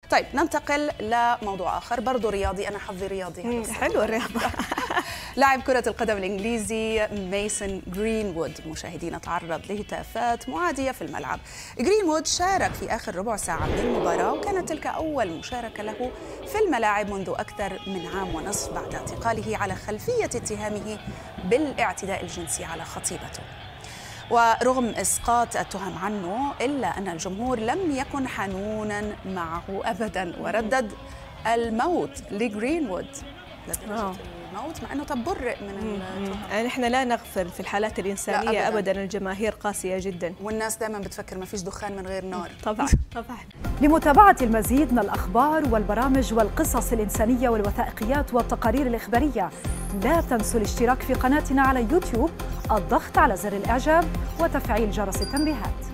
طيب ننتقل لموضوع آخر برضو رياضي، أنا حظي رياضي. حلو الرياضة. لاعب كرة القدم الإنجليزي ميسون جرينوود مشاهدينا تعرض لهتافات معادية في الملعب. جرينوود شارك في آخر ربع ساعة من المباراة، وكانت تلك أول مشاركة له في الملاعب منذ أكثر من عام ونصف بعد اعتقاله على خلفية اتهامه بالاعتداء الجنسي على خطيبته. ورغم إسقاط التهم عنه إلا أن الجمهور لم يكن حنوناً معه أبداً، وردد الموت لجرينوود لدرجة الموت، مع أنه برئ من التهم. يعني إحنا لا نغفل في الحالات الإنسانية أبداً، الجماهير قاسية جداً، والناس دائما بتفكر ما فيش دخان من غير نار. طبعاً طبعاً. لمتابعة المزيد من الأخبار والبرامج والقصص الإنسانية والوثائقيات والتقارير الإخبارية، لا تنسوا الاشتراك في قناتنا على يوتيوب، الضغط على زر الإعجاب وتفعيل جرس التنبيهات.